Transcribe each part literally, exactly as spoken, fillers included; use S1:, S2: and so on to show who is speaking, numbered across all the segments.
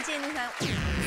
S1: 见听团。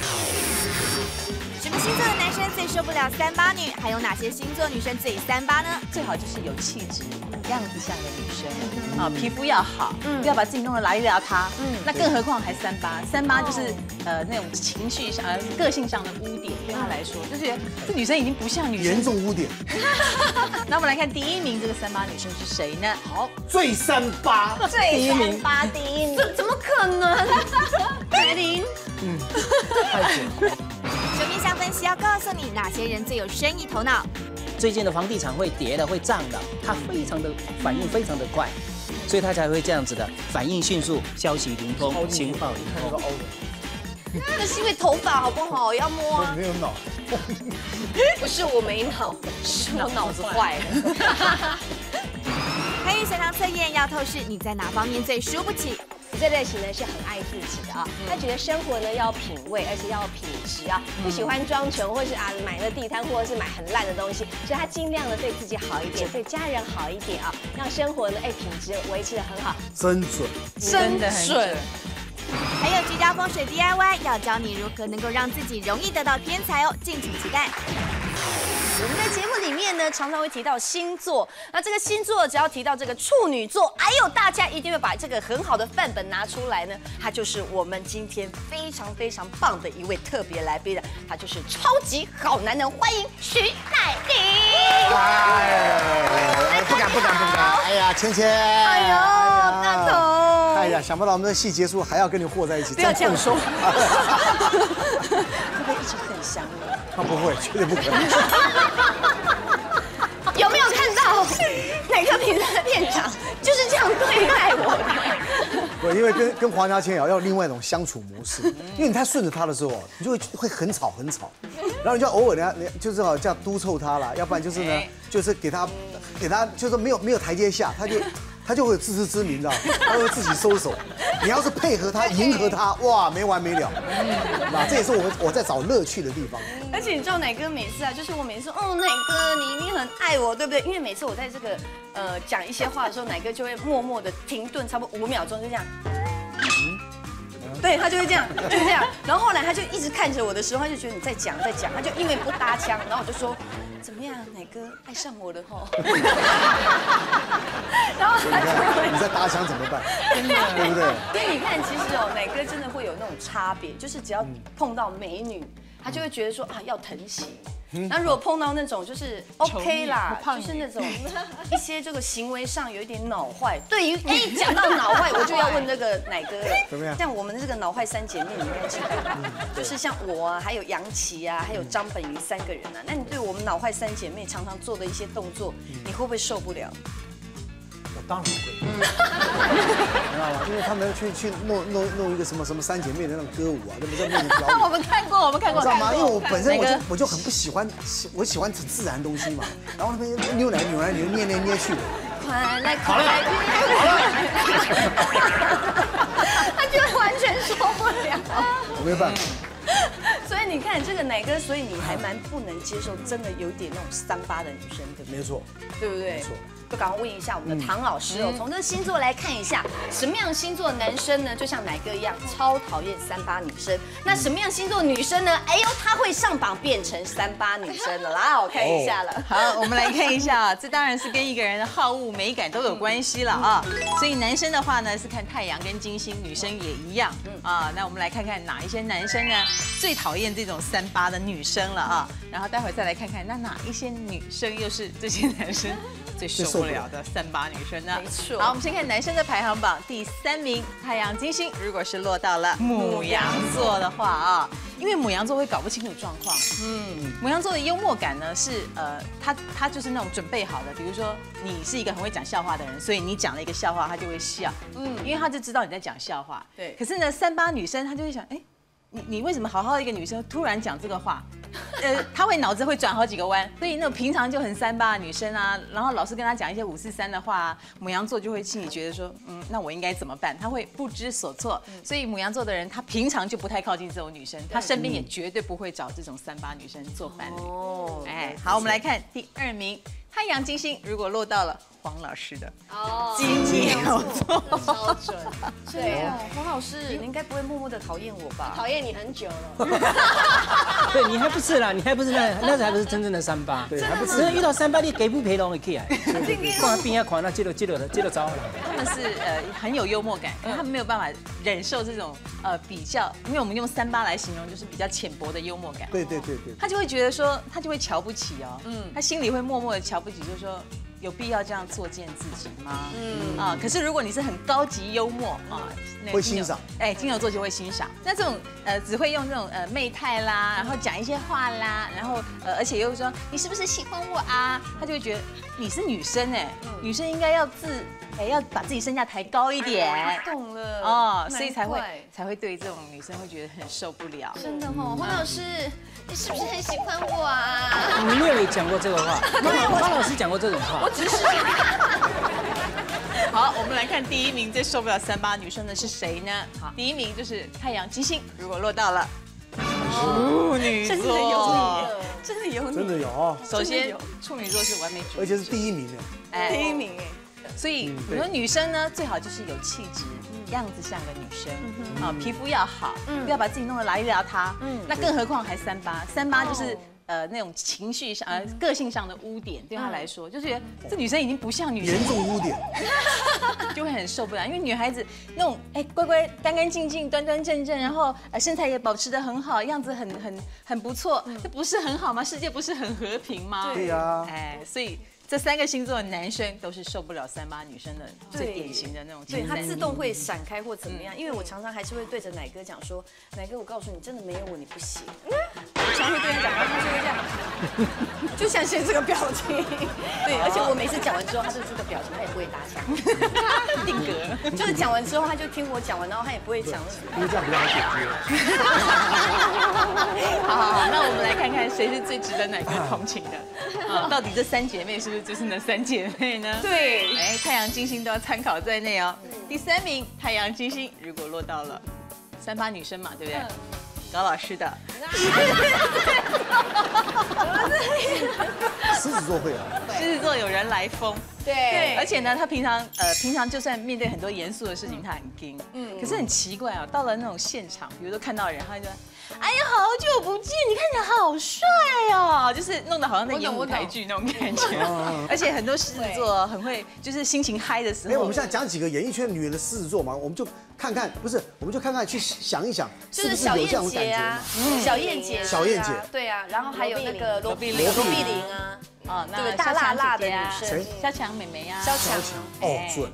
S2: 什么星座的男生最受不了三八女？还有哪些星座女生最三八呢？
S1: 最好就是有气质，样子像个女生啊，皮肤要好，嗯，不要把自己弄得邋里邋遢，嗯，那更何况还三八，三八就是呃那种情绪上、呃个性上的污点，对他来说就觉得这女生已经不像女生，
S3: 严重污点。
S1: 那我们来看第一名这个三八女生是谁呢？好，
S3: 最三八，
S1: 最三
S2: 八第一名，
S1: 怎怎么可能？凯琳，
S3: 嗯，太准了。
S2: 手面相分析要告诉你哪些人最有生意头脑。
S4: 最近的房地产会跌的，会涨的，它非常的反应非常的快，所以它才会这样子的反应迅速，消息灵通，情报灵通。
S1: 那是因为头发好不好？要摸啊。
S3: 没有脑，
S1: 不是我没脑，是我脑子坏了。
S2: 台语随堂测验要透视你在哪方面最输不起。
S5: 这类型呢是很爱自己的啊，他觉得生活呢要品味，而且要品质啊，不喜欢装穷，或是啊买了地摊，或者是买很烂的东西，所以他尽量的对自己好一点，对家人好一点啊，让生活呢哎品质维持得很好。
S3: 真准，
S1: 真的很准。
S2: 还有居家风水 D I Y 要教你如何能够让自己容易得到偏财哦，敬请期待。
S1: 我们在节目里面呢，常常会提到星座。那这个星座只要提到这个处女座，哎呦，大家一定会把这个很好的范本拿出来呢。他就是我们今天非常非常棒的一位特别来宾的，他就是超级好男人，欢迎徐乃麟。
S3: 哎，不敢不敢不敢！哎呀，芊芊，
S1: 哎呦，大头。
S3: 哎呀，想不到我们的戏结束还要跟你和在一起，
S1: 不要这样说。会不会一直很想你？
S3: 他不会，绝对不可能。
S1: 有没有看到哪个平台的店长就是这样对待我的？
S3: 不，因为跟跟黄家千瑶要另外一种相处模式，因为你太顺着他的时候，你就会会很吵很吵，然后你就偶尔人家就是好这样督促他了，要不然就是呢，就是给他给他就是没有没有台阶下，他就。他就会有自知之明，你知道，他会自己收手。你要是配合他、迎合他，哇，没完没了。那这也是我们我在找乐趣的地方。
S1: 而且你知道奶哥每次啊，就是我每次说，哦，奶哥你一定很爱我，对不对？因为每次我在这个呃讲一些话的时候，奶哥就会默默的停顿，差不多五秒钟，就这样。对他就会这样，就这样。然后后来他就一直看着我的时候，他就觉得你在讲在讲，他就因为不搭腔，然后我就说。怎么样，奶哥爱上我了吼？然后他就
S3: 你在搭腔怎么办？对不对？
S1: 因为你看，其实哦，奶哥真的会有那种差别，就是只要碰到美女，他就会觉得说啊要疼惜。那如果碰到那种就是 OK 啦，就是那种一些这个行为上有一点脑坏。对于哎讲到脑坏，我就要问那个奶哥了。
S3: 怎么样？
S1: 像我们这个脑坏三姐妹，你应该知道，就是像我啊，还有杨琪啊，还有张本鱼三个人啊。那你对我们脑坏三姐妹常常做的一些动作，你会不会受不了？
S3: 我当然会，知道吗？因为他们去去弄弄弄一个什么什么三姐妹的那种歌舞啊，对不对？那种表演。
S1: 我们看过，我们看过。
S3: 知道吗？因为我本身我就我就很不喜欢，我喜欢很自然的东西嘛。然后那边扭来扭来扭，捏来捏去。
S1: 快来快来！他就完全受不了。
S3: 我没办法。
S1: 所以你看这个奶哥，所以你还蛮不能接受，真的有点那种三八的女生，对不对？
S3: 没错，
S1: 对不对？
S3: 没错。
S1: 就赶快问一下我们的唐老师哦，从这个星座来看一下，什么样星座的男生呢，就像奶哥一样，超讨厌三八女生。那什么样星座的女生呢？哎呦，她会上榜变成三八女生了啦！我看一下了。好，我们来看一下啊，这当然是跟一个人的好恶美感都有关系了啊。所以男生的话呢是看太阳跟金星，女生也一样啊。那我们来看看哪一些男生呢最讨厌这种三八的女生了啊？然后待会再来看看那哪一些女生又是这些男生最受不了的三八女生呢？没错。好，我们先看男生的排行榜，第三名太阳金星，如果是落到了牡羊座的话啊，因为牡羊座会搞不清楚状况。嗯，牡羊座的幽默感呢是呃，他他就是那种准备好的，比如说你是一个很会讲笑话的人，所以你讲了一个笑话，他就会笑。嗯，因为他就知道你在讲笑话。对。可是呢，三八女生她就会想，哎，你你为什么好好的一个女生突然讲这个话？呃，她会脑子会转好几个弯，所以那种平常就很三八的女生啊，然后老师跟她讲一些五四三的话啊，牡羊座就会心里觉得说，嗯，那我应该怎么办？她会不知所措。所以牡羊座的人，他平常就不太靠近这种女生，他身边也绝对不会找这种三八女生做伴侣。哦，哎，好，我们来看第二名。太阳金星如果落到了
S6: 黄老师的
S1: 哦，
S6: 金牛座，
S5: 超准。对啊，
S1: 黄老师，你应该不会默默的讨厌我吧？
S5: 讨厌你很久了。
S4: 对你还不是啦，你还不是那那还不是真正的三八，
S3: 对，还不
S4: 只是遇到三八你给不赔龙的起来，看边啊看那接着接着接着招了。
S6: 他们是呃很有幽默感，因为他们没有办法忍受这种呃比较，因为我们用三八来形容就是比较浅薄的幽默感。
S3: 对对对对，
S6: 他就会觉得说，他就会瞧不起哦，嗯，他心里会默默的瞧不起，就是说有必要这样作践自己吗？嗯啊，可是如果你是很高级幽默啊，那
S3: 会欣赏，
S6: 哎，金牛座就会欣赏。那这种呃只会用这种呃媚态啦，然后讲一些话啦，然后呃而且又说你是不是喜欢我啊？他就会觉得你是女生哎，女生应该要自哎要把自己身价抬高一点，
S1: 懂了
S6: 哦，所以才会才会对这种女生会觉得很受不了。
S1: 真的哦，黄老师，你是不是很喜欢我啊？
S4: 你没有讲过这个话，黄老师讲过这种话。
S1: 我只是试试看。
S6: 好，我们来看第一名最受不了三八女生的是谁呢？好，第一名就是太阳金星，如果落到了处女座，真的有你，
S3: 真的有哦，
S6: 首先处女座是完美主义，
S3: 而且是第一名的，
S6: 哎
S5: 第一名哎。
S6: 所以我说女生呢，最好就是有气质，样子像个女生啊，皮肤要好，不要把自己弄得邋里邋遢。嗯，那更何况还三八，三八就是呃那种情绪上呃个性上的污点，对她来说就觉得这女生已经不像女生，
S3: 严重污点，
S6: 就会很受不了。因为女孩子那种哎乖乖干干净净、端端正正，然后呃身材也保持得很好，样子很很很不错，这不是很好吗？世界不是很和平吗？
S3: 对呀，
S6: 哎，所以。这三个星座的男生都是受不了三八女生的最典型的那种，
S1: 对他自动会闪开或怎么样，因为我常常还是会对着奶哥讲说，奶哥，我告诉你，真的没有我你不行。我常会对他讲，他就会这样，就像现在这个表情。对，而且我每次讲完之后，他就是这个表情，他也不会打枪，
S6: 定格。
S1: 就是讲完之后，他就听我讲完，然后他也不会讲。
S3: 因为这样比较好解决。
S6: 好好好，那我们来看看谁是最值得奶哥同情的啊？到底这三姐妹是不是就是那三姐妹呢？
S1: 对，
S6: 哎，太阳金星都要参考在内哦。第三名，太阳金星如果落到了三八女生嘛，对不对？高老师的。
S3: 狮子座会啊，
S6: 狮子座有人来疯。
S1: 对，
S6: 而且呢，他平常呃平常就算面对很多严肃的事情，他很惊，嗯，可是很奇怪啊，到了那种现场，比如说看到人，他就，哎呀，好久不见，你看起来好帅哦，就是弄得好像在演舞台剧那种感觉。而且很多狮子座很会，就是心情嗨的时候。
S3: 哎，我们现在讲几个演艺圈女人的狮子座嘛，我们就看看，不是，我们就看看去想一想，
S1: 就是小燕姐啊，小燕姐，
S3: 小燕姐，
S1: 对啊，然后还有那个罗碧玲，罗碧玲啊。
S6: 哦，
S1: 对，大辣辣的女生，
S3: 谁？
S6: 萧蔷妹妹呀，
S1: 萧蔷，
S3: 哦，准。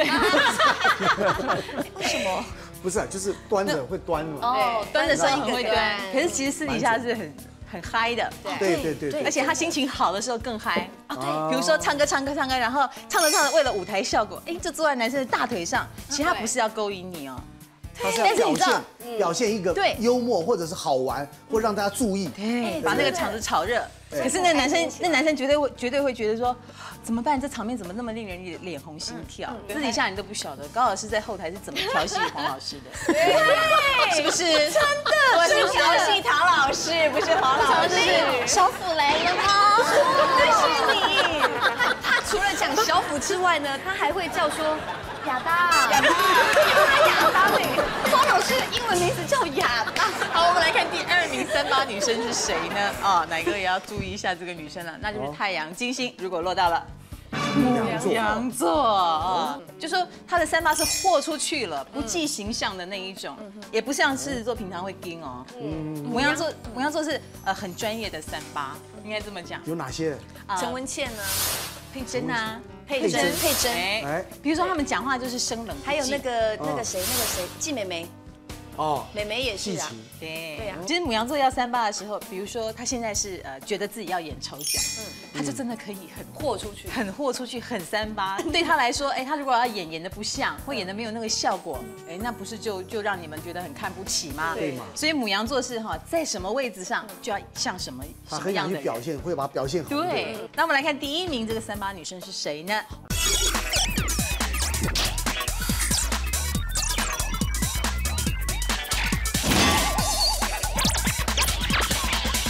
S6: 为什么？
S3: 不是，就是端着会端嘛。
S6: 哦，端的时候很会端，可是其实私底下是很很嗨的。
S3: 对对对对。
S6: 而且他心情好的时候更嗨。啊，对。比如说唱歌唱歌唱歌，然后唱着唱着为了舞台效果，哎，就坐在男生的大腿上，其实他不是要勾引你哦。
S3: 他是要表现表现一个幽默或者是好玩，或让大家注意，
S6: 对，把那个场子炒热。可是那男生那男生绝对会绝对会觉得说，怎么办？这场面怎么那么令人脸红心跳？私底下你都不晓得，高老师在后台是怎么调戏黄老师的，是不是？真的，
S5: 我是调戏唐老师，不是黄老师。
S1: 小虎来了吗？那是你。他除了讲小虎之外呢，他还会叫说。亚当，亚当，亚当哎！黄老师的英文名字叫亚当。
S6: 好，我们来看第二名三八女生是谁呢？啊，哪个也要注意一下这个女生了，那就是太阳金星，如果落到了羊座啊，就说她的三八是豁出去了，不计形象的那一种，也不像狮子座平常会盯哦。牡羊座，牡羊座是呃很专业的三八，应该这么讲。
S3: 有哪些？
S1: 陈文茜呢？
S6: 佩珍啊。
S1: 佩珍，佩珍，
S6: 哎，比如说他们讲话就是生冷，
S1: 还有那个那个谁，那个谁，季美眉，哦，美眉也是啊，
S6: 对对啊。其实牡羊座要三八的时候，比如说他现在是呃觉得自己要演丑角，嗯，他就真的可以很豁出去，很豁出去，很三八。对他来说，哎，他如果要演演的不像，或演的没有那个效果，哎，那不是就就让你们觉得很看不起吗？
S3: 对嘛。
S6: 所以牡羊座是哈，在什么位置上就要像什么什么样的
S3: 表现，会把它表现好。
S6: 对。那我们来看第一名这个三八女生是谁呢？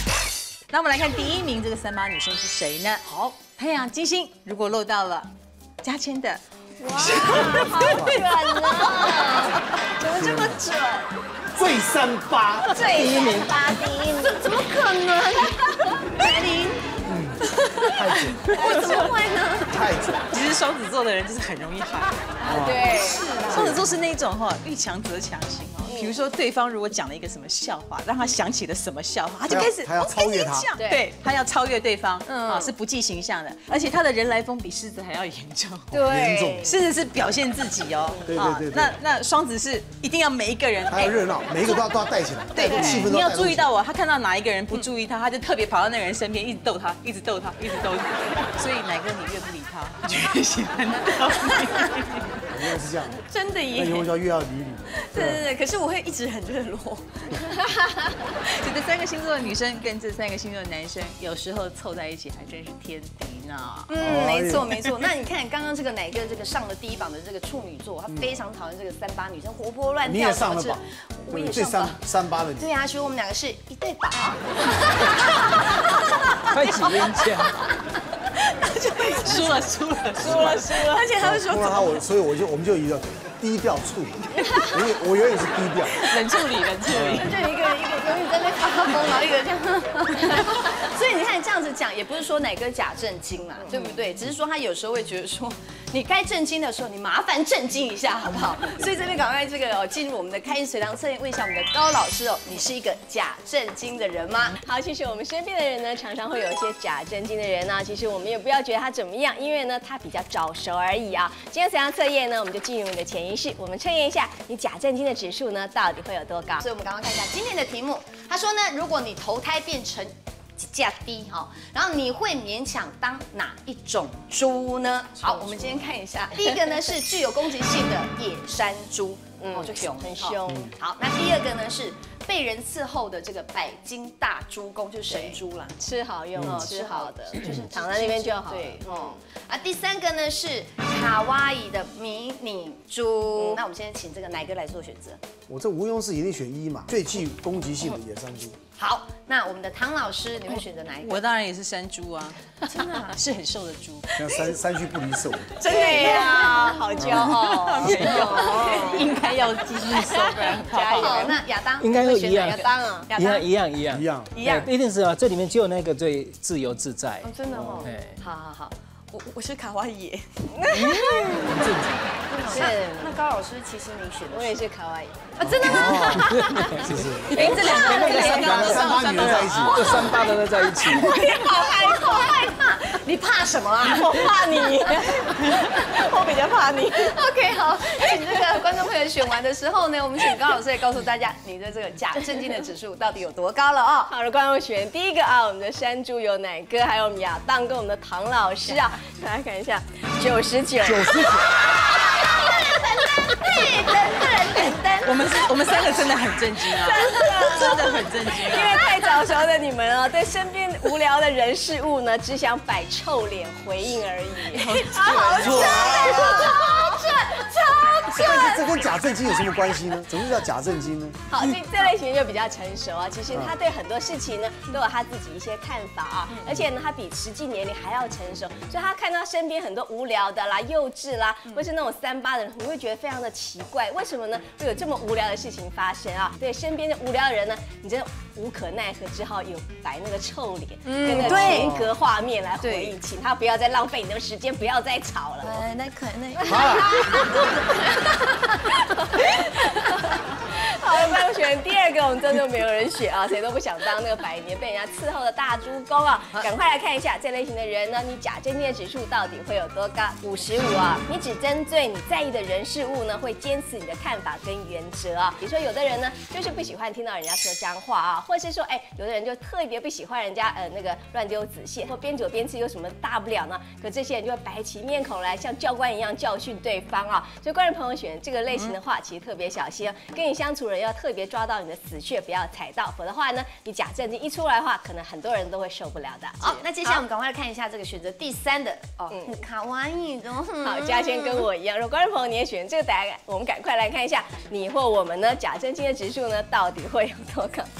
S6: 那我们来看第一名这个三八女生是谁呢？好，太阳金星如果落到了嘉谦的。
S5: 哇，好准啊！怎么这么准？
S3: 最三八，
S5: 最第一名，八第一名，
S1: 怎么可能？彩玲，
S3: 太准，
S1: 我怎么会呢？
S3: 太准。
S6: 其实双子座的人就是很容易害怕。
S5: 对，
S6: 双子座是那种哈遇强则强型哦。比如说对方如果讲了一个什么笑话，让他想起了什么笑话，他就开始
S3: 他要超越他，
S6: 对，他要超越对方，啊是不计形象的，而且他的人来疯比狮子还要严重。
S3: 严重。
S6: 狮子是表现自己哦，
S3: 对对对。
S6: 那那双子是一定要每一个人，
S3: 他要热闹，每一个都要都要带起来，
S6: 对，
S3: 气氛。
S6: 你要注意到我，他看到哪一个人不注意他，他就特别跑到那个人身边，一直逗他，一直逗他，一直逗他。所以哪个你越不理他，就越喜欢他。
S3: 原来是这样，
S1: 真的耶！
S3: 那以后就要越要理你。
S1: 对对对，可是我会一直很热络。
S6: 就这三个星座的女生跟这三个星座的男生，有时候凑在一起还真是天敌呢。
S1: 嗯，没错没错。那你看刚刚这个哪个这个上了第一榜的这个处女座，他非常讨厌这个三八女生，活泼乱跳。
S3: 你也上了榜，
S1: 我也
S3: 上三三八的。
S1: 对啊，所以我们两个是一对宝。
S4: 快起冤家。
S6: 输了输了输了输了，
S1: 而且他会说，
S3: 碰到他我，所以我就我们就一个低调处理，我我永远是低调，
S6: 冷处理冷处理，
S1: 就一个一个永远在那发疯，然后一个这样。所以你看这样子讲，也不是说哪个假正经嘛，对不对？只是说他有时候会觉得说，你该震惊的时候，你麻烦震惊一下好不好？所以这边赶快这个哦，进入我们的开心随堂测验，问一下我们的高老师哦，你是一个假正经的人吗？
S5: 好，其实我们身边的人呢，常常会有一些假正经的人呢，其实我们也不要觉得他怎么样，因为呢，他比较早熟而已啊。今天随堂测验呢，我们就进入你的潜意识，我们测验一下你假正经的指数呢，到底会有多高？
S1: 所以我们赶快看一下今天的题目。他说呢，如果你投胎变成价低哈，然后你会勉强当哪一种猪呢？好，我们今天看一下，第一个呢是具有攻击性的野山猪，嗯，就凶，
S5: 很凶。
S1: 好，那第二个呢是被人伺候的这个百斤大猪公，就是神猪啦，
S5: 吃好用，吃好的，
S1: 就是
S5: 躺在那边就好。
S1: 对，嗯。啊，第三个呢是卡哇伊的迷你猪。那我们现在请这个奶哥来做选择。
S3: 我这毋庸置疑一定选一嘛，最具攻击性的野山猪。
S1: 好，那我们的唐老师，你会选择哪一个？
S6: 我当然也是山猪啊，真的是很瘦的猪。
S3: 像山山区不离手，
S5: 真的呀，好骄傲，
S6: 没有，应该要继续瘦，不然
S1: 加油。好，那亚当
S4: 应该会一样，
S1: 亚当啊，
S4: 一样一样一样
S3: 一样
S1: 一样，
S4: 一定是啊，这里面只有那个最自由自在。
S1: 哦，真的哦。
S4: 对，
S1: 好好好，我我是卡哇伊。
S3: 正常。
S1: 是，那高老师其实你选的，
S5: 我也是卡哇伊
S1: 啊，真的吗？
S3: 是是。
S1: 哎，这两个人
S3: 两个三八女人在一起，
S4: 这三八的都在一起。
S1: 我也好害怕，好害怕。你怕什么啊？
S5: 我怕你，我比较怕你。
S1: OK， 好，请这个观众朋友选完的时候呢，我们请高老师来告诉大家，你的这个假正经的指数到底有多高了哦。
S5: 好的，观众选第一个啊，我们的山猪有奶哥，还有我们亚当跟我们的唐老师啊，大家看一下，九十九，
S3: 九十九。
S6: 我们是，我们三个真的很震惊啊，真的很震惊，
S5: 因为太早熟的你们啊，对身边无聊的人事物呢，只想摆臭脸回应而已。
S1: 好准，超准，超准。
S3: 但是这跟假正经有什么关系呢？怎么叫假正经呢？
S5: 好，这这类型就比较成熟啊。其实他对很多事情呢，都有他自己一些看法啊，而且呢，他比实际年龄还要成熟，所以他看到身边很多无聊的啦、幼稚啦，或是那种三八的人，你会觉得非常的奇怪，为什么呢？会有这么无聊的事情发生啊？对身边的无聊的人呢，你真的无可奈何，只好有摆那个臭脸，跟那个人格画面来回应，请他不要再浪费你的时间，不要再吵了。
S1: 呃，那可那
S3: 好了。
S5: 好了，那我选第二个，我们真的没有人选啊，谁都不想当那个百年被人家伺候的大猪公啊！赶快来看一下这类型的人呢，你假正经的指数到底会有多高？五十五啊！你只针对你在意的人事物呢，会坚持你的看法跟原则啊。比如说有的人呢，就是不喜欢听到人家说脏话啊，或是说，哎，有的人就特别不喜欢人家呃那个乱丢纸屑，或边走边吃有什么大不了呢？可这些人就会摆起面孔来，像教官一样教训对方啊。所以观众朋友选这个类型的话，其实特别小心，跟你相处的人要特别抓到你的死穴，不要踩到，否则的话呢，你假正经一出来的话，可能很多人都会受不了的。
S1: 好，那接下来我们赶快来看一下这个选择第三的哦，卡哇伊的。
S5: 好，嘉谦跟我一样，如果观众朋友你也选这个答案，我们赶快来看一下，你或我们呢假正经的指数呢到底会有多高？来看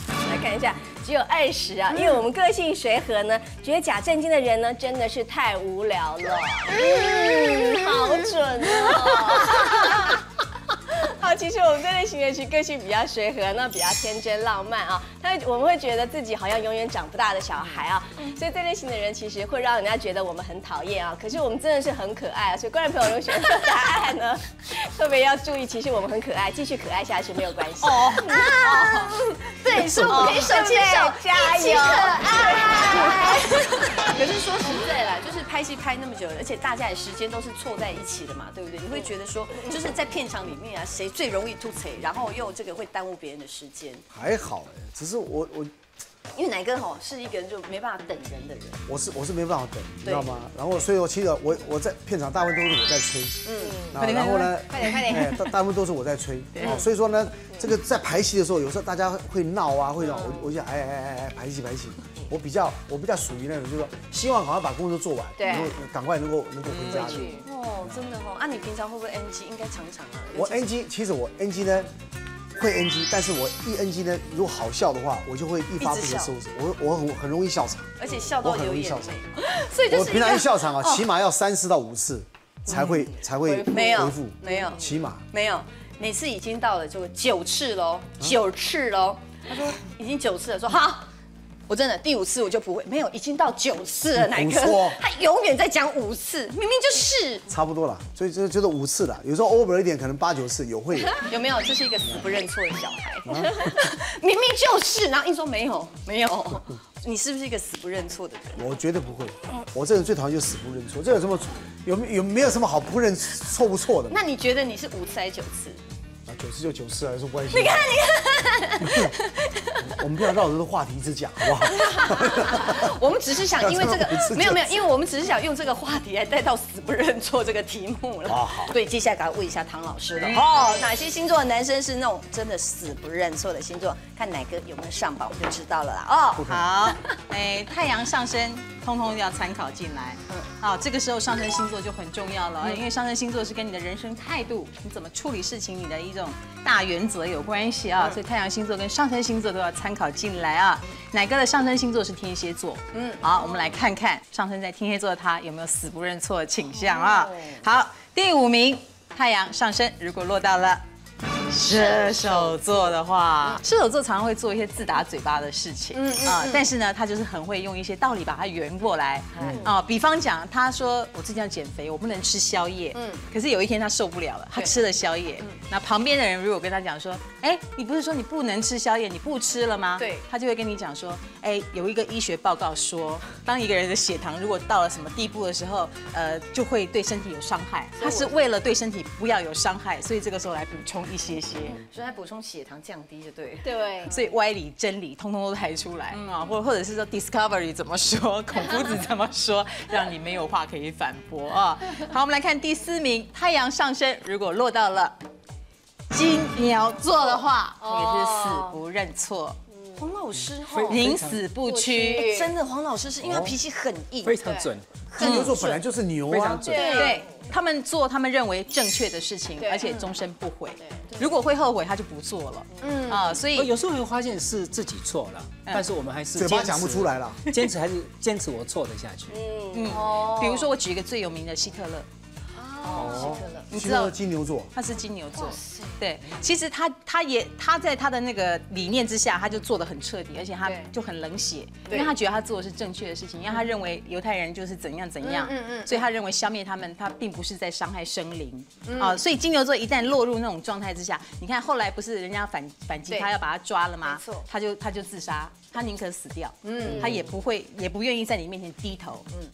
S5: 看一下，只有二十啊，因为我们个性随和呢，觉得假正经的人呢真的是太无聊了。嗯，好准哦。好，其实我们这类型的其实个性比较随和，那比较天真浪漫啊。他会我们会觉得自己好像永远长不大的小孩啊，所以这类型的人其实会让人家觉得我们很讨厌啊。可是我们真的是很可爱啊，所以观众朋友如果选择答案呢，特别要注意，其实我们很可爱，继续可爱下去没有关系。哦，
S1: 啊，对，所以我们可以手牵手，
S5: 加油，
S1: 可爱。可是说实在啦，就是拍戏拍那么久，而且大家的时间都是错在一起的嘛，对不对？你会觉得说，就是在片场里面啊，谁最容易吐槽，然后又这个会耽误别人的时间。
S3: 还好哎，只是我我
S1: 因为奶哥吼是一个人就没办法等人的人，
S3: 我是我是没办法等，你知道吗？然后所以我其实我我在片场大部分都是我在催，嗯，然后呢，
S5: 快点快点，
S3: 哎，大大部分都是我在催，哦，所以说呢，这个在排戏的时候，有时候大家会闹啊，会闹，我我就哎哎哎哎排戏排戏，我比较我比较属于那种就是说希望赶快把工作做完，
S5: 对，
S3: 然后赶快能够能够回家去。
S1: 哦，真的哦，啊，你平常会不会 N G？ 应该常常啊。
S3: 我 N G， 其实我 N G 呢。会 N G， 但是我一 N G 呢，如果好笑的话，我就会一发不可收拾。我我很很容易笑场，
S1: 而且笑到
S3: 很
S1: 有眼
S3: 容易笑场。
S1: 所以就是
S3: 我平常一笑场啊，起码要三次到五次才会才会
S1: 没有
S3: 回复，
S1: 没有，
S3: 起码
S1: 没有。每次已经到了就九次喽，九次喽。他说已经九次了，说好。我真的第五次我就不会，没有，已经到九次了，哪个？他永远在讲五次，明明就是。
S3: 差不多了，所以就就是五次了，有时候 over 一点，可能八九次有会有。
S1: 有没有？这是一个死不认错的小孩，明明就是，然后一说没有，没有，你是不是一个死不认错的人？
S3: 我绝对不会，我这人最讨厌就是死不认错，这有什么有有没有什么好不认错不错的？
S1: 那你觉得你是五次还是九次？
S3: 啊，九次就九次啊，有什么关系？
S1: 你看，你看，
S3: 我们不要绕着这个话题一直讲，好不好？
S1: 我们只是想，因为这个没有没有，因为我们只是想用这个话题来带到死不认错这个题目了。好，对，接下来赶快问一下唐老师了。哦，哪些星座的男生是那种真的死不认错的星座？看哪个有没有上榜，我们就知道了啦。哦，
S6: 好，哎，太阳上升，通通要参考进来。嗯，好，这个时候上升星座就很重要了，因为上升星座是跟你的人生态度、你怎么处理事情、你的一种大原则有关系啊，所以太阳星座跟上升星座都要参考进来啊。奶哥的上升星座是天蝎座，嗯，好，我们来看看上升在天蝎座的他有没有死不认错的倾向啊。好，第五名，太阳上升如果落到了射手座的话，射手座常常会做一些自打嘴巴的事情，嗯啊，但是呢，他就是很会用一些道理把它圆过来，啊，比方讲，他说我最近要减肥，我不能吃宵夜，嗯，可是有一天他受不了了，他吃了宵夜，那旁边的人如果跟他讲说，哎，你不是说你不能吃宵夜，你不吃了吗？对，他就会跟你讲说，哎，有一个医学报告说，当一个人的血糖如果到了什么地步的时候，呃，就会对身体有伤害，他是为了对身体不要有伤害，所以这个时候来补充一些。
S1: 所以他补充血糖降低就对了。
S5: 对，
S6: 所以歪理真理通通都抬出来啊，或或者是说 Discovery 怎么说，孔夫子怎么说，让你没有话可以反驳啊。好，我们来看第四名，太阳上升如果落到了金牛座的话，也是死不认错。
S1: 黄老师
S6: 宁死不屈，
S1: 真的，黄老师是因为他脾气很硬，
S4: 非常准。
S3: 金牛座本来就是牛啊，
S4: 非常准。
S6: 对，他们做他们认为正确的事情，而且终身不悔。如果会后悔，他就不做了。嗯啊，所以
S4: 有时候会发现是自己错了，但是我们还是
S3: 嘴巴讲不出来了，
S4: 坚持还是坚持我错的下去。
S6: 嗯嗯，比如说我举一个最有名的希特勒。
S1: 哦，希特勒，
S3: 你知道金牛座，
S6: 他是金牛座，对，其实他他也他在他的那个理念之下，他就做得很彻底，而且他就很冷血，因为他觉得他做的是正确的事情，因为他认为犹太人就是怎样怎样，嗯嗯，所以他认为消灭他们，他并不是在伤害生灵啊，所以金牛座一旦落入那种状态之下，你看后来不是人家反反击他要把他抓了吗？没错，他就他就自杀，他宁可死掉，嗯，他也不会也不愿意在你面前低头，嗯。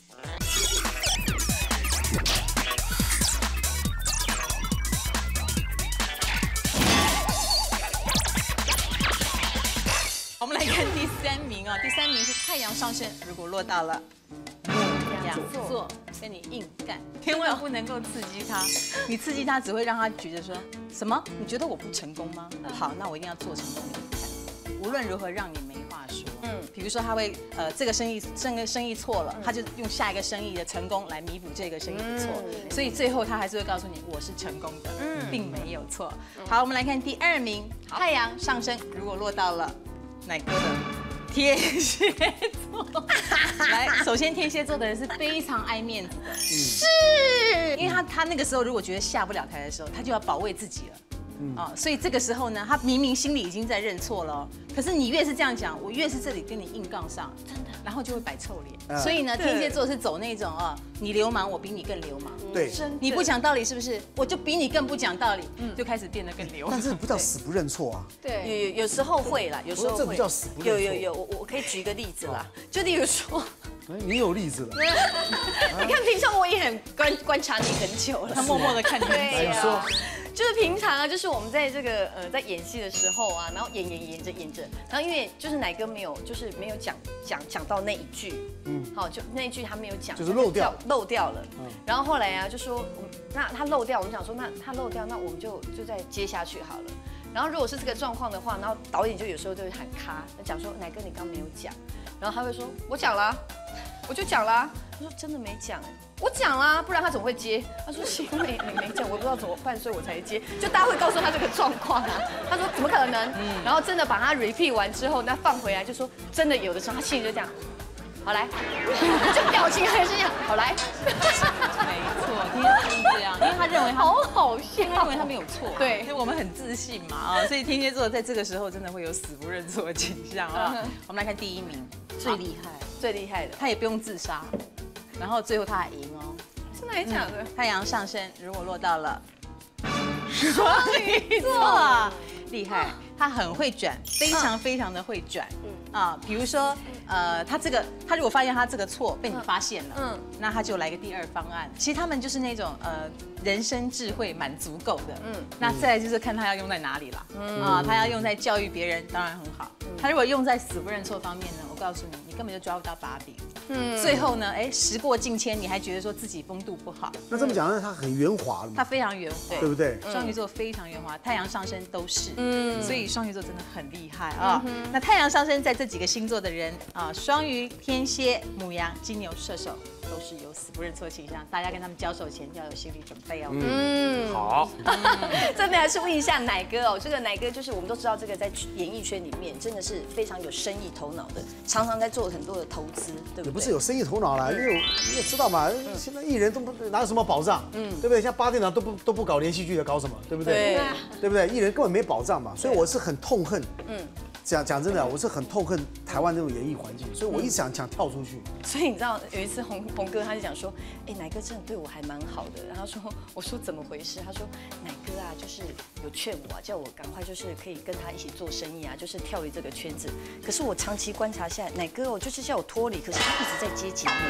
S6: 我们来看第三名啊，第三名是太阳上升，如果落到了牡羊座，跟你硬干，千万不能够刺激他，你刺激他只会让他觉得说什么？你觉得我不成功吗？好，那我一定要做成功给你看，无论如何让你没话说。嗯，比如说他会呃这个生意这个生意错了，他就用下一个生意的成功来弥补这个生意的错，所以最后他还是会告诉你我是成功的，并没有错。好，我们来看第二名，太阳上升如果落到了哪个的？天蝎座。来，首先天蝎座的人是非常爱面子的，是，因为他他那个时候如果觉得下不了台的时候，他就要保卫自己了。啊、哦，所以这个时候呢，他明明心里已经在认错了，可是你越是这样讲，我越是这里跟你硬杠上，真的，然后就会摆臭脸。嗯、所以呢，天蝎座是走那种啊、哦，你流氓，我比你更流氓。
S3: 对，
S6: 你不讲道理是不是？我就比你更不讲道理，嗯，就开始变得更流氓。
S3: 但是不叫死不认错啊。
S1: 对，有有有时候会啦，有时候
S3: 这不叫死不认错。
S1: 有有有，我我可以举一个例子啦，就例如说。
S3: 哎，你有例子了。
S1: 你看，平常我也很观观察你很久了，
S6: 他默默的看你。
S1: 对
S3: 呀、啊。
S1: 就是平常啊，就是我们在这个呃在演戏的时候啊，然后演演演着演着，然后因为就是奶哥没有就是没有讲讲讲到那一句，嗯，好，就那一句他没有讲，
S3: 就是漏掉
S1: 漏掉了。嗯，然后后来啊就说，那他漏掉，我们想说那他漏掉，那我们就就再接下去好了。然后如果是这个状况的话，然后导演就有时候就会喊咔，讲说奶哥你刚没有讲，然后他会说我讲啦，我就讲啦。他说真的没讲哎，我讲啦，不然他怎么会接？他说是因为你没讲，我不知道怎么办，所以我才接。就大家会告诉他这个状况啊。他说怎么可能？嗯，然后真的把他 repeat 完之后，那放回来就说真的有的时候他心里就这样，好来，就表情还是这样，好来。
S6: 没错，天蝎座是这样，因为他认为他
S1: 好好笑，
S6: 他认为他没有错。
S1: 对，
S6: 所以我们很自信嘛啊，所以天蝎座在这个时候真的会有死不认错的倾向啊。我们来看第一名，最厉害，
S1: 最厉害的，
S6: 他也不用自杀。然后最后他还赢哦，
S1: 真的还假的？
S6: 太阳上升如果落到了双鱼座，厉害，他很会转，非常非常的会转，嗯啊，比如说呃，他这个他如果发现他这个错被你发现了，嗯，那他就来个第二方案。其实他们就是那种呃人生智慧蛮足够的，嗯，那再来就是看他要用在哪里啦，嗯啊，他要用在教育别人当然很好，他如果用在死不认错方面呢，我告诉你，你根本就抓不到把柄。嗯，最后呢，哎，时过境迁，你还觉得说自己风度不好。
S3: 那这么讲呢，他很圆滑
S6: 他非常圆滑，
S3: 对不对？
S6: 双鱼座非常圆滑，太阳上升都是，嗯，所以双鱼座真的很厉害啊。那太阳上升在这几个星座的人啊，双鱼、天蝎、牡羊、金牛、射手，都是有死不认错倾向。大家跟他们交手前要有心理准备哦。
S3: 嗯，好。
S1: 这边还是问一下奶哥哦，这个奶哥就是我们都知道，这个在演艺圈里面真的是非常有生意头脑的，常常在做很多的投资，对不对？
S3: 不是有生意头脑啦，因为你也知道嘛，现在艺人都不哪有什么保障，嗯，对不对？像八点档都不都不搞连续剧的，搞什么，对不对？
S1: 对，
S3: 对不对？艺人根本没保障嘛，所以我是很痛恨，嗯，讲讲真的，我是很痛恨台湾这种演艺环境，所以我一直想想跳出去。
S1: 所以你知道有一次洪洪哥他就讲说，哎，奶哥真的对我还蛮好的，然后说我说怎么回事？他说奶哥啊，就是有劝我啊，叫我赶快就是可以跟他一起做生意啊，就是跳离这个圈子。可是我长期观察下来，奶哥哦，就是叫我脱离，可是他一直在接节目。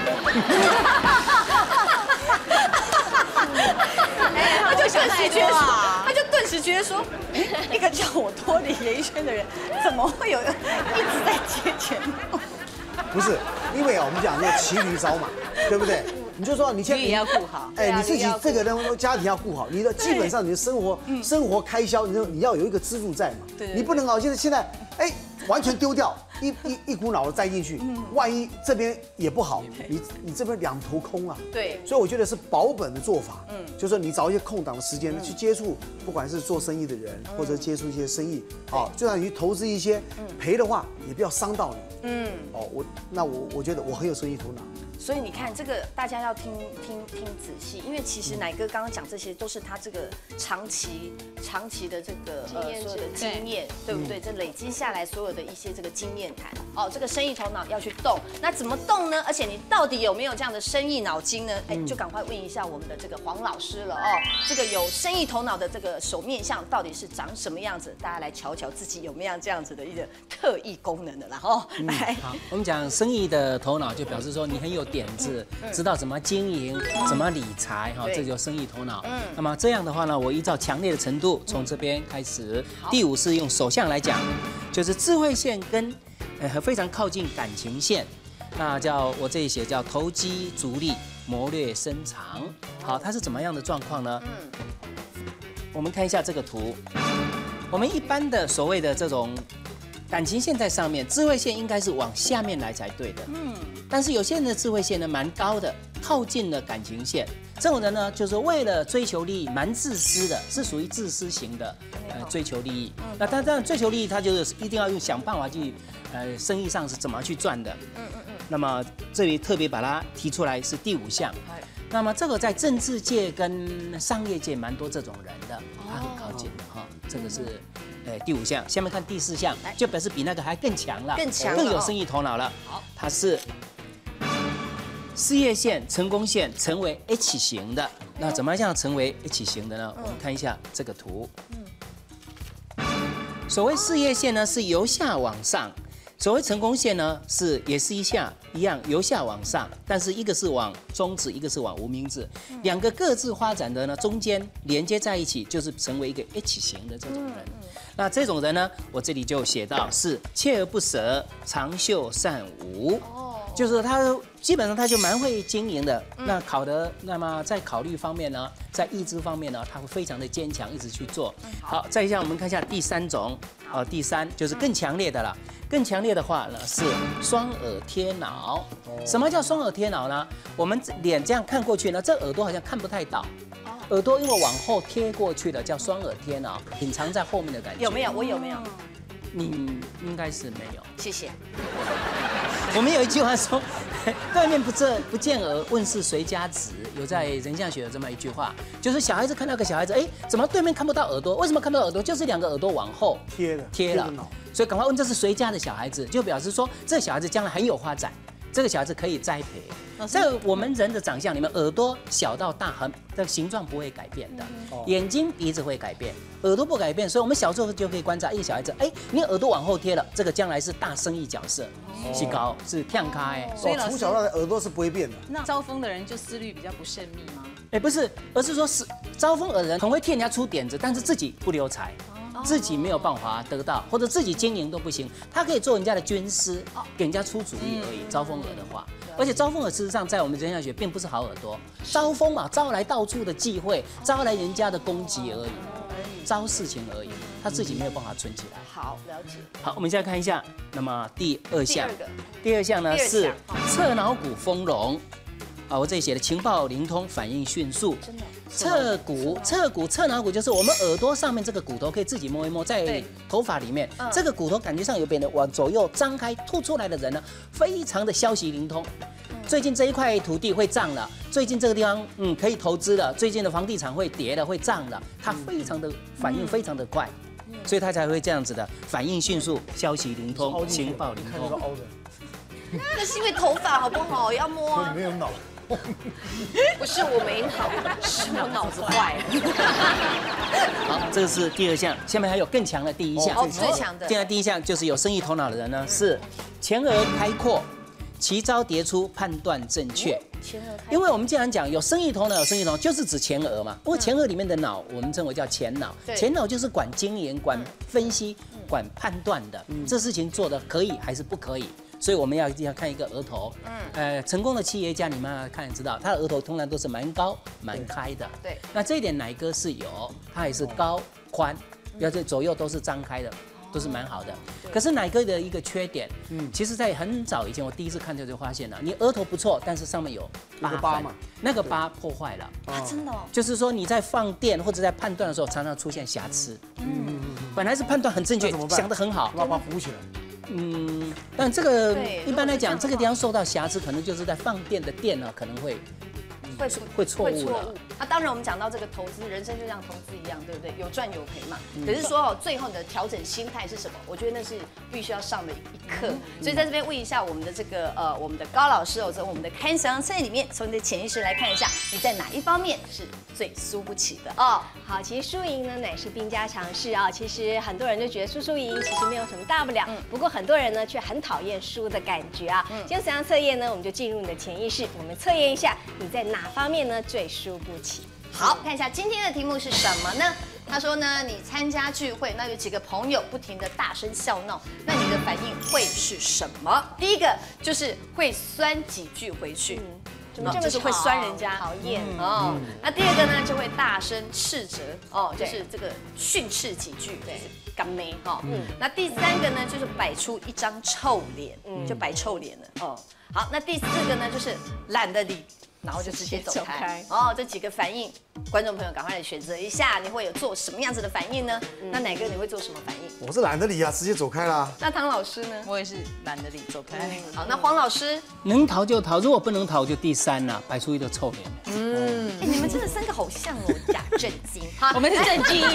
S1: 他就顿时觉得说，他就顿时觉得说，一个叫我脱离演艺圈的人，怎么会有一直在接节目？
S3: 不是，因为啊，我们讲那骑驴找马，对不对？你就说你先
S6: 也要顾好，
S3: 哎，你自己这个人家庭要顾好，你的基本上你的生活生活开销，你你要有一个支柱在嘛，你不能啊，现在现在哎完全丢掉，一一一股脑的栽进去，万一这边也不好，你你这边两头空啊，
S1: 对，
S3: 所以我觉得是保本的做法，嗯，就是你找一些空档的时间去接触，不管是做生意的人或者接触一些生意，好，就算你去投资一些，赔的话也不要伤到你，嗯，哦，我那我我觉得我很有生意头脑。
S1: 所以你看，这个大家要听听听仔细，因为其实奶哥刚刚讲这些都是他这个长期长期的这个呃所有的经验，对不对？这累积下来所有的一些这个经验谈，哦，这个生意头脑要去动，那怎么动呢？而且你到底有没有这样的生意脑筋呢？哎，就赶快问一下我们的这个黄老师了哦。这个有生意头脑的这个手面相到底是长什么样子？大家来瞧瞧自己有没有这样子的一个特异功能的啦哦。来，
S4: 好，我们讲生意的头脑，就表示说你很有点子，知道怎么经营，怎么理财，哈，这就生意头脑。嗯，那么这样的话呢，我依照强烈的程度，从这边开始。第五是用手相来讲，就是智慧线跟呃非常靠近感情线，那叫我这里写叫投机逐利，谋略深长。好，它是怎么样的状况呢？嗯，我们看一下这个图，我们一般的所谓的这种感情线在上面，智慧线应该是往下面来才对的。嗯，但是有些人的智慧线呢蛮高的，靠近了感情线， 这种人呢，就是为了追求利益，蛮自私的，是属于自私型的，呃，追求利益。那他这样追求利益，他就是一定要用想办法去，呃，生意上是怎么去赚的。嗯嗯嗯。那么这里特别把它提出来是第五项。那么这个在政治界跟商业界蛮多这种人的，他很靠近的哈。这个是，呃，第五项。下面看第四项，就表示比那个还更强了，
S1: 更强，
S4: 更有生意头脑了。好，他是事业线、成功线成为 H 型的。那怎么样成为 H 型的呢？我们看一下这个图。所谓事业线呢，是由下往上。所谓成功线呢，是也是一下一样由下往上，但是一个是往中指，一个是往无名指，两个各自发展的呢，中间连接在一起，就是成为一个 H 型的这种人。那这种人呢，我这里就写到是锲而不舍，长袖善舞。就是他基本上他就蛮会经营的。那考的，那么在考虑方面呢，在意志方面呢，他会非常的坚强，一直去做。好，再一下我们看一下第三种，哦，第三就是更强烈的了。更强烈的话呢是双耳贴脑。什么叫双耳贴脑呢？我们脸这样看过去呢，这耳朵好像看不太到。耳朵因为往后贴过去的叫双耳贴脑，隐藏在后面的感觉。
S1: 有没有？我有没有？
S4: 你应该是没有。
S1: 谢谢。
S4: 我们有一句话说，对面不见不见耳，问是谁家子？有在人相学有这么一句话，就是小孩子看到个小孩子，哎，怎么对面看不到耳朵？为什么看不到耳朵？就是两个耳朵往后
S3: 贴了，
S4: 贴了，所以赶快问这是谁家的小孩子，就表示说这小孩子将来很有发展，这个小孩子可以栽培。在我们人的长相里面，耳朵小到大，很的形状不会改变的，眼睛、鼻子会改变，耳朵不改变。所以我们小时候就可以观察一个小孩子，哎，你耳朵往后贴了，这个将来是大生意角色，是高是跳开。
S3: 所以从小到大耳朵是不会变的。
S6: 那招风的人就思虑比较不慎密吗？
S4: 哎，不是，而是说是招风耳人很会替人家出点子，但是自己不留财。自己没有办法得到，或者自己经营都不行，他可以做人家的军师，给人家出主意而已。招风耳的话，而且招风耳事实上在我们人相学并不是好耳朵，招风嘛，招来到处的忌讳，招来人家的攻击而已，招事情而已，他自己没有办法存起来。
S1: 好，了解。
S4: 好，我们现在看一下，那么第二项，
S1: 第二个，
S4: 第二项呢是侧脑骨丰隆。啊，我这里写的情报灵通，反应迅速。真的。侧骨，侧骨，侧脑骨就是我们耳朵上面这个骨头，可以自己摸一摸，在头发里面，这个骨头感觉上有变得往左右张开凸出来的人呢，非常的消息灵通。最近这一块土地会涨了，最近这个地方嗯可以投资了，最近的房地产会跌了，会涨了，他非常的反应非常的快，所以他才会这样子的反应迅速，消息灵通，情报灵通。
S1: 那是因为头发好不好？要摸啊。
S3: 没有脑。
S1: 不是我没脑，是我脑子坏了。
S4: 好，这个是第二项，下面还有更强的第一项。
S1: 哦，最强的。
S4: 现在第一项就是有生意头脑的人呢，是前额开阔，奇招迭出，判断正确。前额开阔，因为我们既然讲有生意头脑，有生意头脑就是指前额嘛。不过前额里面的脑，我们称为叫前脑。前脑就是管经营、管分析、管判断的，这事情做的可以还是不可以。所以我们要要看一个额头，嗯，呃，成功的企业家，你们看知道，他的额头通常都是蛮高、蛮开的。对，那这一点奶哥是有，他也是高宽，要这左右都是张开的，都是蛮好的。可是奶哥的一个缺点，嗯，其实在很早以前，我第一次看到就发现了，你额头不错，但是上面有疤疤嘛，那个疤破坏了。
S1: 啊，真的哦。就是
S4: 说你在放电或者在判断的时候，常常出现瑕疵。嗯，本来是判断很正确，想得很好，
S3: 要把它补起来。
S4: 嗯，但这个一般来讲，这个地方受到瑕疵，可能就是在放电的电呢，可能会
S1: 会
S4: 会错误了。
S1: 那当然，我们讲到这个投资，人生就像投资一样，对不对？有赚有赔嘛。可是说哦，最后你的调整心态是什么？我觉得那是必须要上的一课。所以在这边问一下我们的这个呃，我们的高老师哦，从我们的开箱菜里面，从你的潜意识来看一下，你在哪一方面是最输不起的哦？
S5: 好，其实输赢呢乃是兵家常事啊。其实很多人就觉得输输赢其实没有什么大不了，不过很多人呢却很讨厌输的感觉啊。今天这项测验呢，我们就进入你的潜意识，我们测验一下你在哪方面呢最输不起。
S1: 好，看一下今天的题目是什么呢？他说呢，你参加聚会，那有几个朋友不停的大声笑闹，那你的反应会是什么？第一个就是会酸几句回去。嗯
S5: 怎么这么
S1: 就是会酸人家，
S5: 讨厌
S1: 哦。那第二个呢，就会大声斥责哦，就是这个训斥几句，对，干妹哈。嗯。那第三个呢，就是摆出一张臭脸，嗯，就摆臭脸了哦。好，那第四个呢，就是懒得理， 然后就直接走开
S6: 直接走开。
S1: 哦，这几个反应，观众朋友赶快来选择一下，你会有做什么样子的反应呢？那哪个你会做什么反应？
S3: 我是懒得理啊，直接走开啦。
S1: 那汤老师呢？
S6: 我也是懒得理，走开。
S1: 好，那黄老师，
S4: 能逃就逃，如果不能逃就第三了，摆出一个臭脸。
S1: 嗯，哎，你们真的三个好像哦，假正经。好，
S6: 我们是正经。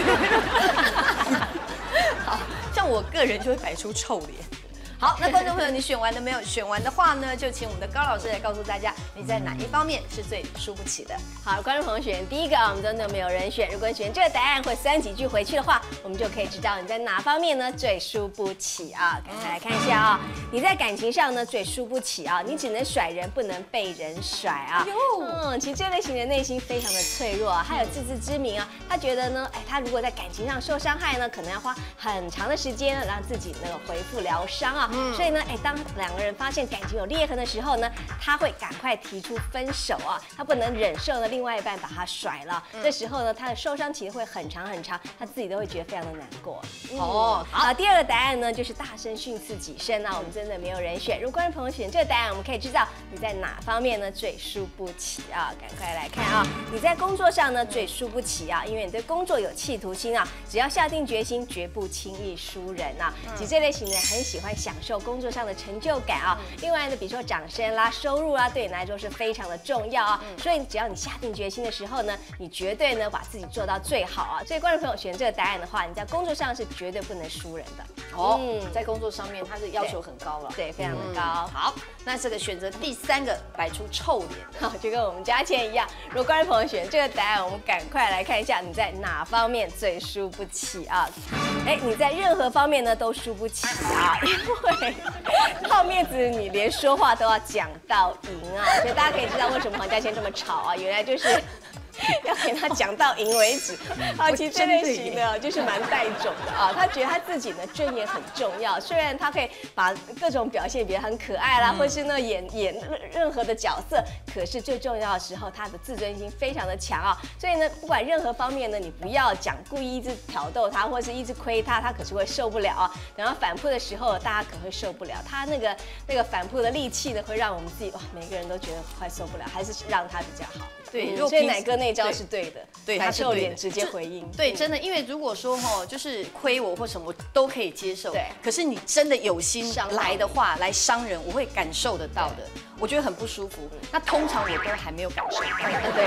S1: 好像我个人就会摆出臭脸。好，那观众朋友，你选完了没有？选完的话呢，就请我们的高老师来告诉大家，你在哪一方面是最输不起的。
S5: 好，观众朋友选第一个啊，我们真的没有人选。如果你选这个答案或三几句回去的话，我们就可以知道你在哪方面呢最输不起啊。赶快来看一下啊，你在感情上呢最输不起啊，你只能甩人，不能被人甩啊。嗯，其实这类型的内心非常的脆弱啊，他有自知之明啊，他觉得呢，哎，他如果在感情上受伤害呢，可能要花很长的时间让自己那个恢复疗伤啊。嗯，所以呢，哎，当两个人发现感情有裂痕的时候呢，他会赶快提出分手啊，他不能忍受呢另外一半把他甩了。嗯、这时候呢，他的受伤期会很长很长，他自己都会觉得非常的难过。嗯、哦，好，第二个答案呢就是大声训斥己身啊，我们真的没有人选。如果观众朋友选这个答案，我们可以知道你在哪方面呢最输不起啊？赶快来看啊，你在工作上呢最输不起啊，因为你对工作有企图心啊，只要下定决心，绝不轻易输人啊。其实这类型的人很喜欢享受工作上的成就感啊。另外呢，比如说掌声啦、收入啊，对你来说是非常的重要啊。所以只要你下定决心的时候呢，你绝对呢把自己做到最好啊。所以观众朋友选这个答案的话，你在工作上是绝对不能输人的。
S1: 哦，嗯、在工作上面他是要求很高了，
S5: 对，非常的高。
S1: 嗯、好，那这个选择第三个摆出臭脸，
S5: 好，就跟我们嘉倩一样。如果观众朋友选这个答案，我们赶快来看一下你在哪方面最输不起啊？哎，你在任何方面呢都输不起啊，因为好面子，你连说话都要讲到赢啊。所以大家可以知道为什么黄嘉倩这么吵啊，原来就是要给他讲到赢为止。啊，其实这类型的就是蛮带种的啊，他觉得他自己呢尊严很重要，虽然他可以把各种表现别很可爱啦，或是呢演演任何的角色，可是最重要的时候，他的自尊心非常的强啊。所以呢，不管任何方面呢，你不要讲故意一直挑逗他，或是一直亏他，他可是会受不了啊。等到反扑的时候，大家可能会受不了他那个那个反扑的力气呢，会让我们自己哇，每个人都觉得快受不了，还是让他比较好。
S1: 对，
S5: 所以奶哥那招是对的，
S1: 对，
S5: 他臭脸直接回应。
S1: 对，真的，因为如果说哈，就是亏我或什么，我都可以接受。
S5: 对，
S1: 可是你真的有心来的话，来伤人，我会感受得到的，我觉得很不舒服。那通常我都还没有感受到。
S5: 对，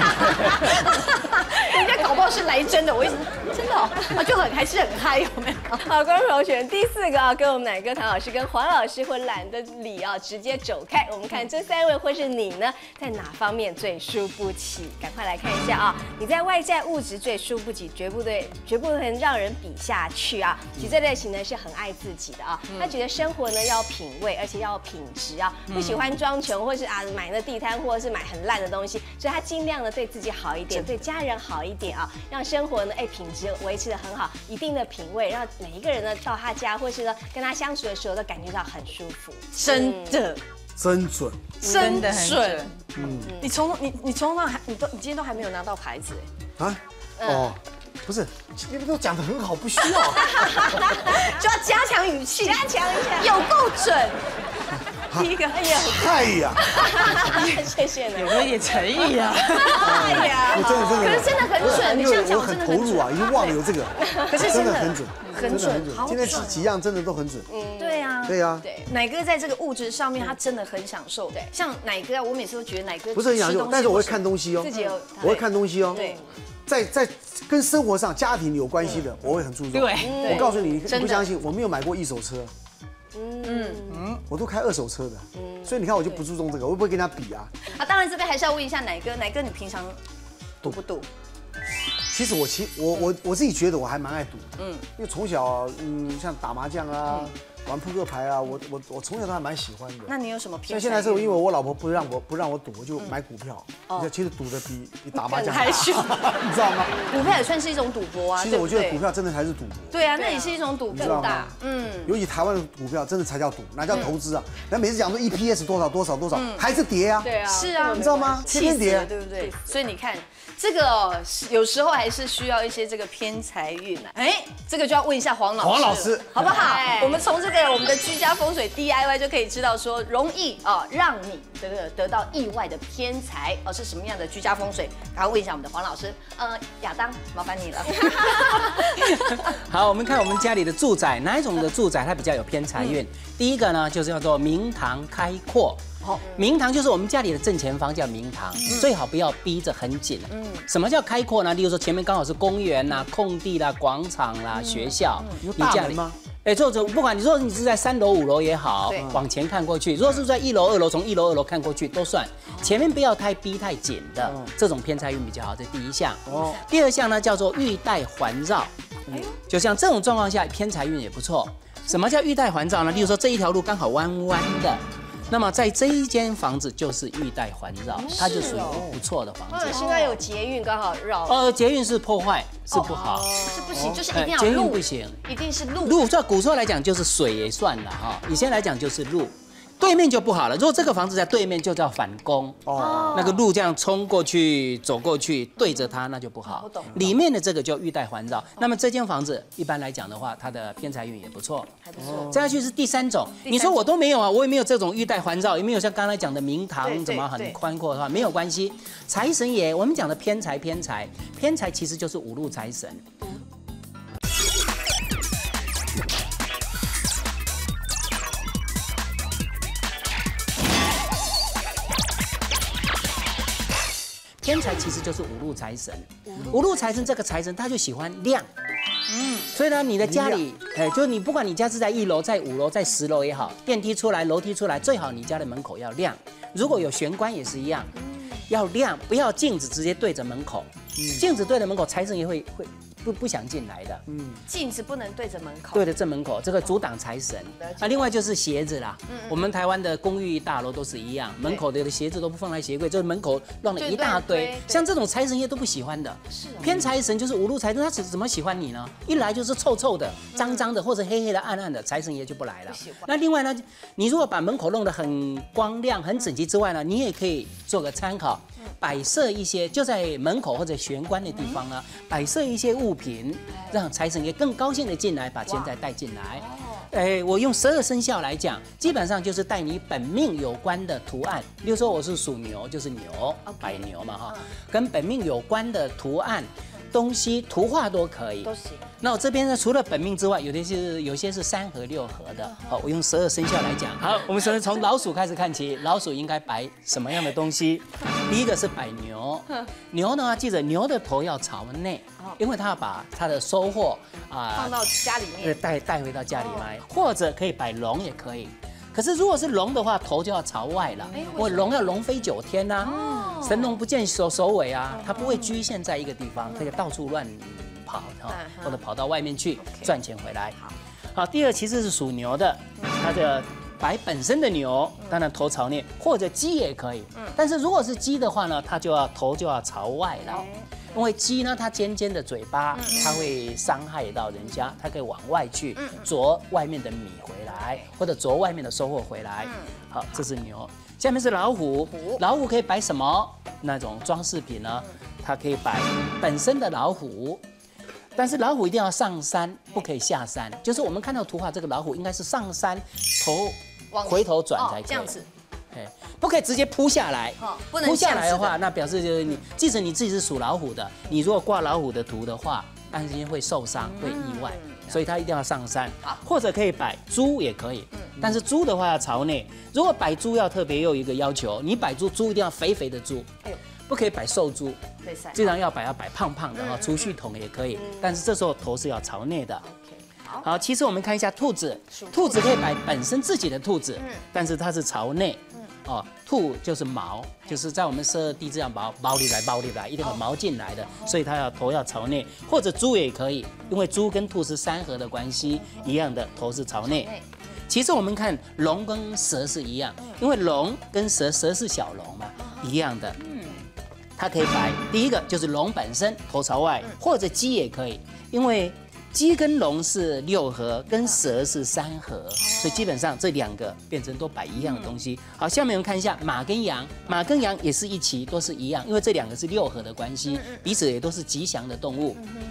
S1: 人家搞不好是来真的，我一直真的哦，啊就很还是很嗨，有没有？
S5: 好，观众朋友选第四个啊，跟我们奶哥唐老师跟黄老师会懒得理啊，直接走开。我们看这三位会是你呢，在哪方面最输不起？赶快来看一下啊！你在外在物质最输不起，绝不对，绝不能让人比下去啊！其实这类型呢是很爱自己的啊，他觉得生活呢要品味，而且要品质啊，不喜欢装穷或是啊买那地摊或者是买很烂的东西，所以他尽量的对自己好一点，对家人好一点啊，让生活呢哎品质维持的很好，一定的品味，让每一个人呢到他家或是呢跟他相处的时候都感觉到很舒服。
S1: 真的。
S3: 真准，
S1: 真的很准。
S3: 嗯，
S1: 你从你你从那还你都你今天都还没有拿到牌子
S3: 哎。啊？哦，不是，你们都讲得很好，不需要，
S1: 就要加强语气，
S5: 加强一下，
S1: 有够准。
S5: 第一个，哎呀，
S3: 嗨呀，
S5: 谢谢你，
S6: 有没有一点诚意啊？
S5: 哎呀，
S3: 真的真的，
S1: 可是真的很准，你这样讲
S3: 我
S1: 真的很准
S3: 很投入啊，已经忘了有这个，
S1: 可是
S3: 真的很准，
S1: 很准，很准。
S3: 今天几几样真的都很准。
S1: 嗯，对啊，
S3: 对啊，
S1: 对。奶哥在这个物质上面，他真的很享受。对，像奶哥啊，我每次都觉得奶哥
S3: 不是很享受，但是我会看东西哦，
S5: 自己有，
S3: 我会看东西哦。
S1: 对。
S3: 在在跟生活上、家庭有关系的，我会很注重。
S6: 对，
S3: 我告诉你，你不相信，我没有买过一手车。
S5: 嗯
S3: 嗯，我都开二手车的，所以你看我就不注重这个，我不会跟他比啊。
S1: 啊，当然这边还是要问一下奶哥，奶哥你平常赌不赌？
S3: 其实我其我我我自己觉得我还蛮爱赌，嗯，因为从小嗯像打麻将啊。玩扑克牌啊，我我我从小都还蛮喜欢的。
S1: 那你有什么偏？
S3: 像现在是因为我老婆不让我不让我赌，我就买股票。哦，其实赌的比比打麻将
S1: 还凶，
S3: 你知道吗？
S1: 股票也算是一种赌博啊。
S3: 其实我觉得股票真的才是赌博。
S1: 对啊，那也是一种赌，更大。
S3: 嗯，尤其台湾的股票真的才叫赌，哪叫投资啊？那每次讲说 E P S 多少多少多少，还是跌啊？
S5: 对啊，
S1: 是啊，
S3: 你知道吗？天天跌，
S1: 对不对？所以你看。这个有时候还是需要一些这个偏财运啊，哎，这个就要问一下黄老师，
S3: 黄老师
S1: 好不好？我们从这个个我们的居家风水 D I Y 就可以知道说，容易啊让你这个得到意外的偏财哦，是什么样的居家风水？赶快问一下我们的黄老师。呃，亚当，麻烦你了。
S4: 好，我们看我们家里的住宅，哪一种的住宅它比较有偏财运？第一个呢，就是叫做明堂开阔。好，明堂就是我们家里的正前方叫明堂，最好不要逼着很紧。嗯，什么叫开阔呢？例如说前面刚好是公园啦、空地啦、广场啦、学校，
S3: 有大门吗？
S4: 哎，这种不管你说你是在三楼、五楼也好，往前看过去；如果是在一楼、二楼，从一楼、二楼看过去都算。前面不要太逼太紧的，这种偏财运比较好。这第一项。哦。第二项呢叫做玉带环绕，就像这种状况下，偏财运也不错。什么叫玉带环绕呢？例如说这一条路刚好弯弯的。那么在这一间房子就是玉带环绕，它就属于不错的房子。
S5: 或者是那有捷运刚好绕。
S4: 呃，捷运是破坏，是不好，
S1: 是不行，就是一定要
S4: 捷运
S1: 路
S4: 不行，
S1: 一定是路。
S4: 路在古时候来讲就是水也算了哈，以前来讲就是路。对面就不好了，如果这个房子在对面就叫反攻哦，那个路这样冲过去、走过去对着它，那就不好。里面的这个就玉带环绕，那么这间房子一般来讲的话，它的偏财运也不错，还不错。再下去是第三种，你说我都没有啊，我也没有这种玉带环绕，也没有像刚才讲的明堂怎么很宽阔的话，没有关系。财神爷，我们讲的偏财偏财偏财其实就是五路财神。偏财其实就是五路财神，五路财神这个财神他就喜欢亮，嗯，所以呢，你的家里，哎，就是你不管你家是在一楼、在五楼、在十楼也好，电梯出来、楼梯出来，最好你家的门口要亮。如果有玄关也是一样，要亮，不要镜子直接对着门口，镜子对着门口，财神也会会不不想进来的。嗯，
S1: 镜子不能对着门口，
S4: 对着正门口，这个阻挡财神。啊，另外就是鞋子啦，我们台湾的公寓大楼都是一样，门口的鞋子都不放在鞋柜，就是门口乱了一大堆，像这种财神爷都不喜欢的。是偏财神就是五路财神，他怎怎么喜欢你呢？一来就是臭臭的、脏脏的，或者黑黑的、暗暗的，财神爷就不来了。那另外呢，你如果把门口弄得很光亮、很整齐之外呢，你也可以做个参考。摆设一些就在门口或者玄关的地方呢，摆设一些物品，让财神爷更高兴的进来，把钱财带进来。哎，我用十二生肖来讲，基本上就是带你本命有关的图案。比如说我是属牛，就是牛，摆牛嘛哈，跟本命有关的图案。东西图画都可以，
S1: 都行。
S4: 那我这边呢，除了本命之外，有的是有些是三合六合的。好，我用十二生肖来讲。好，我们首先从老鼠开始看起，老鼠应该摆什么样的东西？第一个是摆牛，牛呢，记着牛的头要朝内，因为它要把它的收获啊
S1: 放到家里面，
S4: 带带回到家里来，或者可以摆龙也可以。可是如果是龙的话，头就要朝外了，因为龙要龙飞九天呐、啊，神龙不见首首尾啊，它不会局限在一个地方，可以到处乱跑哈，或者跑到外面去赚钱回来。好，第二其实是属牛的，它的摆本身的牛，当然头朝内，或者鸡也可以。但是如果是鸡的话呢，它就要头就要朝外了。因为鸡呢，它尖尖的嘴巴，它会伤害到人家，它可以往外去啄外面的米回来，或者啄外面的收获回来。好，这是牛。下面是老虎，老虎可以摆什么？那种装饰品呢？它可以摆本身的老虎，但是老虎一定要上山，不可以下山。就是我们看到图画，这个老虎应该是上山，头回头转才可以。
S1: 这样子。
S4: 哎，不可以直接扑下来。
S1: 不能
S4: 扑下来的话，那表示就是你，即使你自己是属老虎的，你如果挂老虎的图的话，担心会受伤，会意外，所以它一定要上山。或者可以摆猪也可以，但是猪的话要朝内。如果摆猪要特别有一个要求，你摆猪，猪一定要肥肥的猪，不可以摆瘦猪。既然要摆，要摆胖胖的哈，储蓄桶也可以，但是这时候头是要朝内的。好，其实我们看一下兔子，兔子可以摆本身自己的兔子，但是它是朝内。哦，兔就是毛，就是在我们十二地支上毛毛里来毛里来，一定有毛进来的，所以它要头要朝内，或者猪也可以，因为猪跟兔是三合的关系，一样的头是朝内。其实我们看龙跟蛇是一样，因为龙跟蛇，蛇是小龙嘛，一样的。它可以摆第一个就是龙本身头朝外，或者鸡也可以，因为鸡跟龙是六合，跟蛇是三合，所以基本上这两个变成都摆一样的东西。好，下面我们看一下马跟羊，马跟羊也是一齐，都是一样，因为这两个是六合的关系，彼此也都是吉祥的动物。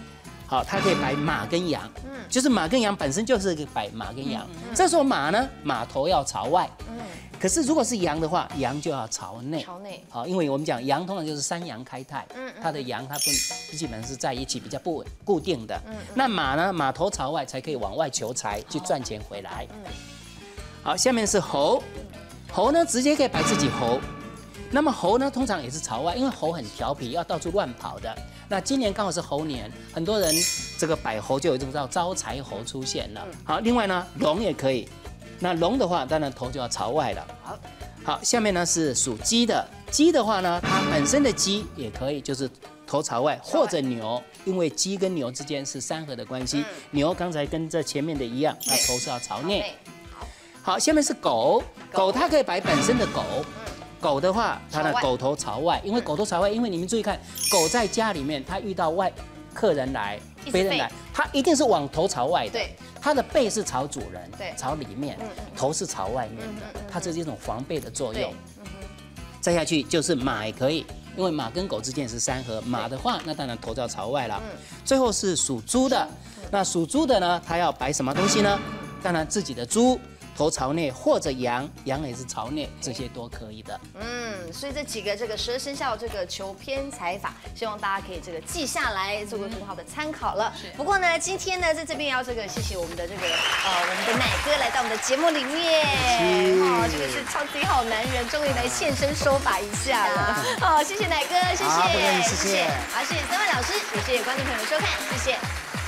S4: 好，它可以摆马跟羊，就是马跟羊本身就是个摆马跟羊。这时候马呢，马头要朝外，可是如果是羊的话，羊就要朝内。
S1: 朝内。
S4: 好，因为我们讲羊通常就是三羊开泰，它的羊它不基本上是在一起比较不稳固定的。那马呢，马头朝外才可以往外求财去赚钱回来。好，下面是猴，猴呢直接可以摆自己猴。那么猴呢，通常也是朝外，因为猴很调皮，要到处乱跑的。那今年刚好是猴年，很多人这个摆猴就有这个叫招财猴出现了。好，另外呢，龙也可以。那龙的话，当然头就要朝外了。好，好，下面呢是属鸡的，鸡的话呢，它本身的鸡也可以，就是头朝外，或者牛，因为鸡跟牛之间是三合的关系。牛刚才跟这前面的一样，它头是要朝内。好，下面是狗，狗它可以摆本身的狗。狗的话，它的狗头朝外，因为狗头朝外，因为你们注意看，狗在家里面，它遇到外客人来、别人来，它一定是往头朝外的。
S1: 对，
S4: 它的背是朝主人，
S1: 对，
S4: 朝里面，头是朝外面的，它这是一种防备的作用。再下去就是马也可以，因为马跟狗之间是三合，马的话，那当然头就要朝外了。最后是属猪的，那属猪的呢，它要摆什么东西呢？当然自己的猪。头朝内或者羊，羊也是朝内，这些都可以的。
S1: 嗯，所以这几个这个十二生肖这个求偏财法，希望大家可以这个记下来，做个很好的参考了。不过呢，今天呢，在这边要这个谢谢我们的这个呃我们的奶哥来到我们的节目里面，哦，这个是超级好男人，终于来现身说法一下了。好，谢谢奶哥，谢谢，谢谢，好，谢谢三位老师，也谢谢观众朋友收看，谢谢。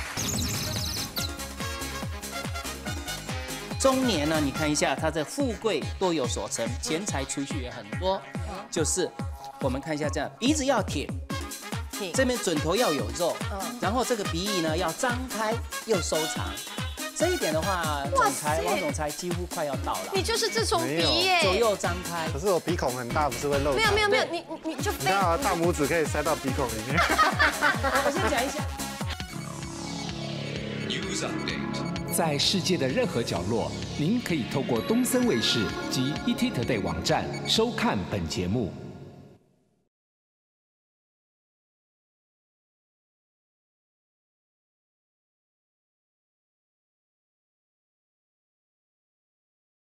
S4: 中年呢，你看一下，他的富贵多有所成，钱财储蓄也很多。就是我们看一下这样，鼻子要挺，这边准头要有肉，然后这个鼻翼呢要张开又收长。这一点的话，总裁王总裁几乎快要到了。
S1: 你就是这种鼻耶，
S4: 左右张开。
S7: 可是我鼻孔很大，不是会漏？
S1: 没有没有没有，你你你就飞。
S7: 那大拇指可以塞到鼻孔里面。
S4: 我先讲一下。
S8: News Update。在世界的任何角落，您可以透过东森卫视及 E T Today 网站收看本节目。